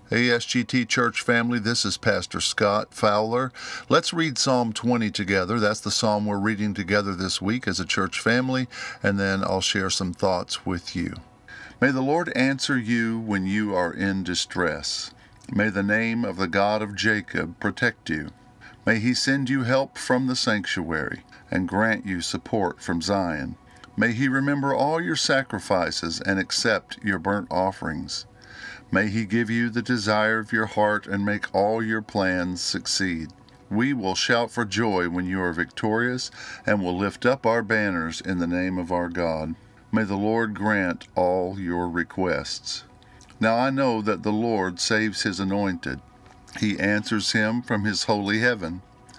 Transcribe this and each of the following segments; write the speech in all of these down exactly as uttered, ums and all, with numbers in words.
Hey, S G T Church family, this is Pastor Scott Fowler. Let's read Psalm twenty together. That's the psalm we're reading together this week as a church family, and then I'll share some thoughts with you. May the Lord answer you when you are in distress. May the name of the God of Jacob protect you. May he send you help from the sanctuary and grant you support from Zion. May he remember all your sacrifices and accept your burnt offerings. May he give you the desire of your heart and make all your plans succeed. We will shout for joy when you are victorious and will lift up our banners in the name of our God. May the Lord grant all your requests. Now I know that the Lord saves his anointed. He answers him from his holy heaven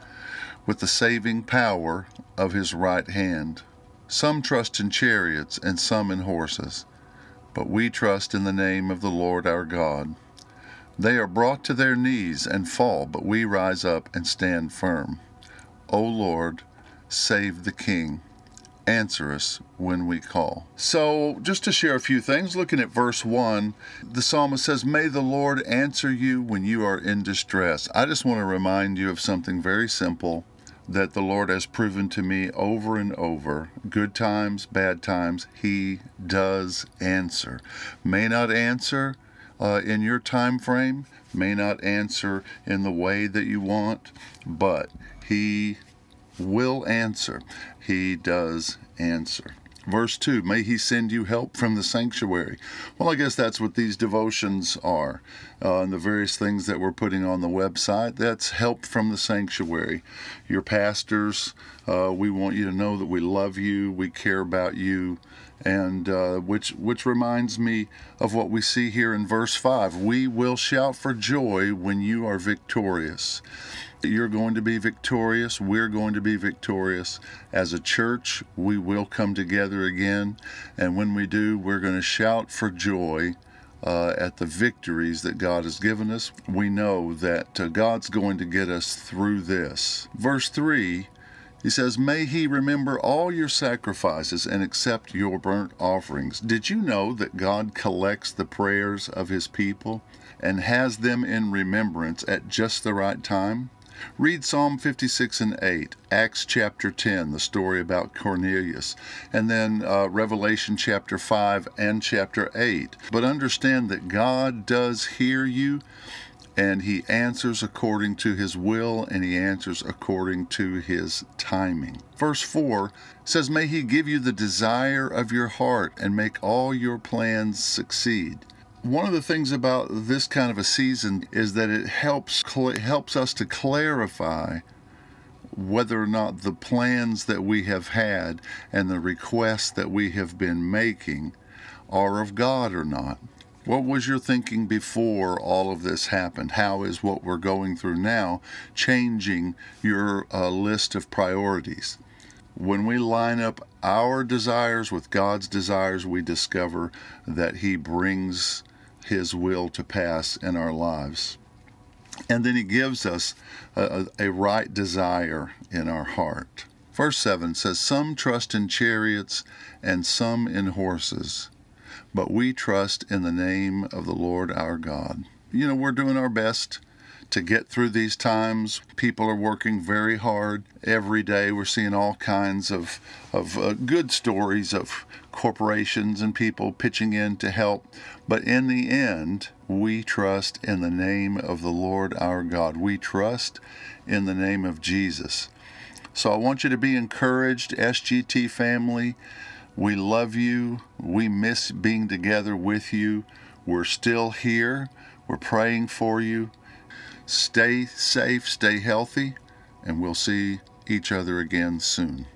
with the saving power of his right hand. Some trust in chariots and some in horses, but we trust in the name of the Lord our God. They are brought to their knees and fall, but we rise up and stand firm. O Lord, save the King. Answer us when we call. So, just to share a few things, looking at verse one, the psalmist says, May the Lord answer you when you are in distress. I just want to remind you of something very simple that the Lord has proven to me over and over. Good times, bad times, he does answer. May not answer uh, in your time frame, may not answer in the way that you want, but he will answer. He does answer. Verse two, may he send you help from the sanctuary. Well, I guess that's what these devotions are. Uh, and the various things that we're putting on the website, that's help from the sanctuary. Your pastors, uh, we want you to know that we love you, we care about you, and uh, which which reminds me of what we see here in verse five. We will shout for joy when you are victorious. You're going to be victorious. We're going to be victorious. As a church, we will come together again. And when we do, we're going to shout for joy uh, at the victories that God has given us. We know that uh, God's going to get us through this. Verse three, he says, May he remember all your sacrifices and accept your burnt offerings. Did you know that God collects the prayers of his people and has them in remembrance at just the right time? Read Psalm fifty-six and eight, Acts chapter ten, the story about Cornelius, and then uh, Revelation chapter five and chapter eight. But understand that God does hear you, and he answers according to his will, and he answers according to his timing. Verse four says, May he give you the desire of your heart and make all your plans succeed. One of the things about this kind of a season is that it helps helps us to clarify whether or not the plans that we have had and the requests that we have been making are of God or not. What was your thinking before all of this happened? How is what we're going through now changing your uh, list of priorities? When we line up our desires with God's desires, we discover that he brings his will to pass in our lives. And then he gives us a, a right desire in our heart. Verse seven says, Some trust in chariots and some in horses, but we trust in the name of the Lord our God. You know, we're doing our best to get through these times. People are working very hard every day. We're seeing all kinds of, of uh, good stories of corporations and people pitching in to help. But in the end, we trust in the name of the Lord our God. We trust in the name of Jesus. So I want you to be encouraged, S G T family. We love you. We miss being together with you. We're still here. We're praying for you. Stay safe, stay healthy, and we'll see each other again soon.